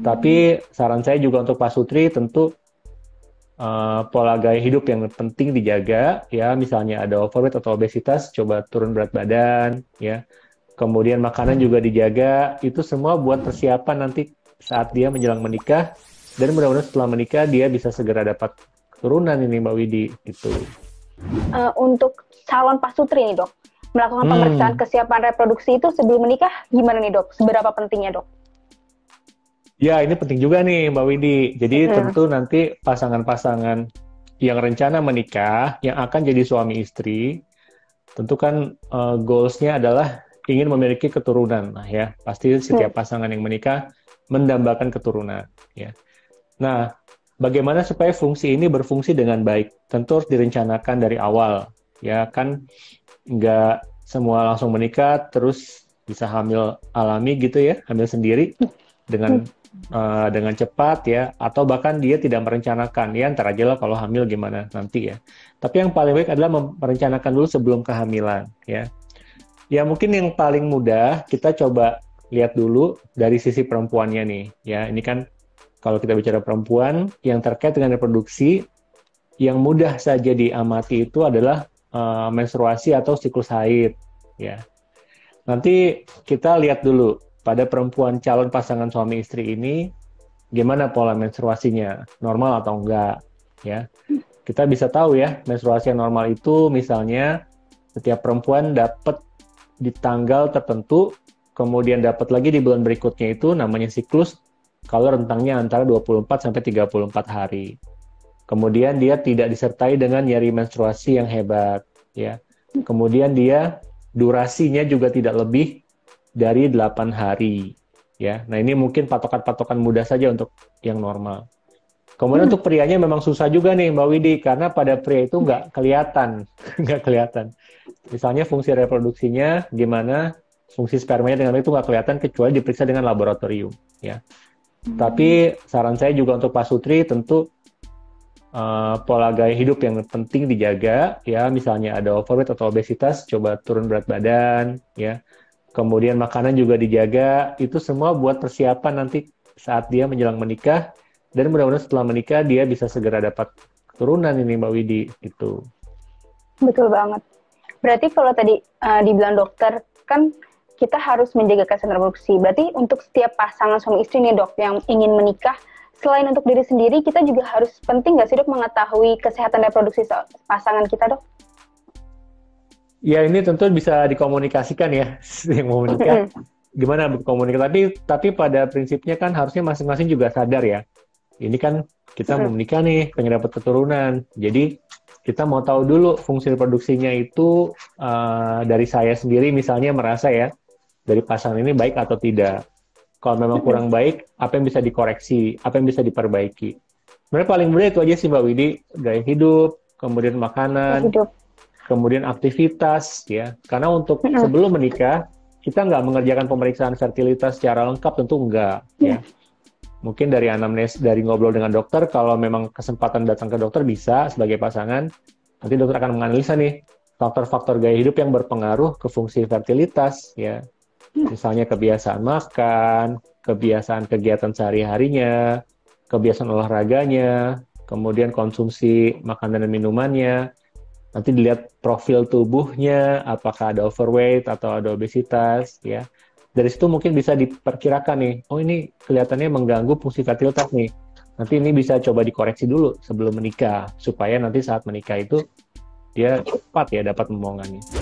Tapi saran saya juga untuk Pak Sutri tentu pola gaya hidup yang penting dijaga, ya misalnya ada overweight atau obesitas, coba turun berat badan, ya. Kemudian makanan juga dijaga, itu semua buat persiapan nanti saat dia menjelang menikah, dan mudah-mudahan setelah menikah dia bisa segera dapat keturunan ini Mbak Widi, gitu. Untuk calon Pak Sutri nih dok, melakukan pemeriksaan kesiapan reproduksi itu sebelum menikah gimana nih dok? Seberapa pentingnya dok? Ya, ini penting juga nih Mbak Widi. Jadi tentu nanti pasangan-pasangan yang rencana menikah, yang akan jadi suami istri, tentu kan goals-nya adalah ingin memiliki keturunan. Nah ya, pasti setiap pasangan yang menikah mendambakan keturunan. Ya. Nah, bagaimana supaya fungsi ini berfungsi dengan baik? Tentu harus direncanakan dari awal. Ya kan, nggak semua langsung menikah, terus bisa hamil alami gitu ya, hamil sendiri dengan cepat ya, atau bahkan dia tidak merencanakan ya, ntar aja lah kalau hamil gimana nanti ya. Tapi yang paling baik adalah merencanakan dulu sebelum kehamilan ya. Ya mungkin yang paling mudah kita coba lihat dulu dari sisi perempuannya nih ya. Ini kan kalau kita bicara perempuan yang terkait dengan reproduksi, yang mudah saja diamati itu adalah menstruasi atau siklus haid ya. Nanti kita lihat dulu pada perempuan calon pasangan suami istri ini, gimana pola menstruasinya, normal atau enggak, ya. Kita bisa tahu ya, menstruasi yang normal itu misalnya setiap perempuan dapat di tanggal tertentu, kemudian dapat lagi di bulan berikutnya itu namanya siklus, kalau rentangnya antara 24 sampai 34 hari. Kemudian dia tidak disertai dengan nyeri menstruasi yang hebat, ya. Kemudian dia durasinya juga tidak lebih dari 8 hari ya. Nah, ini mungkin patokan-patokan mudah saja untuk yang normal. Kemudian untuk prianya memang susah juga nih Mbak Widi, karena pada pria itu nggak kelihatan. Nggak kelihatan. Misalnya fungsi reproduksinya gimana, fungsi spermanya dengan itu nggak kelihatan kecuali diperiksa dengan laboratorium ya. Tapi saran saya juga untuk Pak Sutri tentu pola gaya hidup yang penting dijaga ya, misalnya ada overweight atau obesitas, coba turun berat badan ya. Kemudian makanan juga dijaga, itu semua buat persiapan nanti saat dia menjelang menikah, dan mudah-mudahan setelah menikah dia bisa segera dapat keturunan ini Mbak Widi, gitu. Betul banget. Berarti kalau tadi dibilang dokter, kan kita harus menjaga kesehatan reproduksi. Berarti untuk setiap pasangan suami istri nih dok, yang ingin menikah, selain untuk diri sendiri, kita juga harus penting nggak sih dok mengetahui kesehatan reproduksi pasangan kita dok? Ya ini tentu bisa dikomunikasikan ya, yang mau menikah gimana berkomunikasi. Tapi pada prinsipnya kan harusnya masing-masing juga sadar ya. Ini kan kita mau menikah nih, pengen dapat keturunan. Jadi kita mau tahu dulu fungsi reproduksinya itu dari saya sendiri misalnya merasa ya, dari pasangan ini baik atau tidak. Kalau memang kurang baik, apa yang bisa dikoreksi, apa yang bisa diperbaiki. Sebenarnya paling mudah itu aja sih Mbak Widi, gaya hidup, kemudian makanan, kemudian aktivitas ya, karena untuk sebelum menikah kita nggak mengerjakan pemeriksaan fertilitas secara lengkap, tentu enggak ya. Mungkin dari anamnes, dari ngobrol dengan dokter, kalau memang kesempatan datang ke dokter bisa sebagai pasangan, nanti dokter akan menganalisa nih faktor-faktor gaya hidup yang berpengaruh ke fungsi fertilitas ya, misalnya kebiasaan makan, kebiasaan kegiatan sehari-harinya, kebiasaan olahraganya, kemudian konsumsi makanan dan minumannya. Nanti dilihat profil tubuhnya, apakah ada overweight atau ada obesitas, ya. Dari situ mungkin bisa diperkirakan nih, oh ini kelihatannya mengganggu fungsi fertilitas nih. Nanti ini bisa coba dikoreksi dulu sebelum menikah, supaya nanti saat menikah itu dia cepat ya dapat momongannya.